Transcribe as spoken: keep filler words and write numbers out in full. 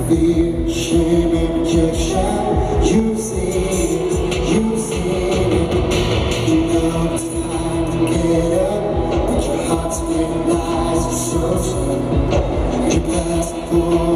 fear, shame, and rejection. You see it, you see it. You know it's time to get up, but your heart's been lies for so long. Your passport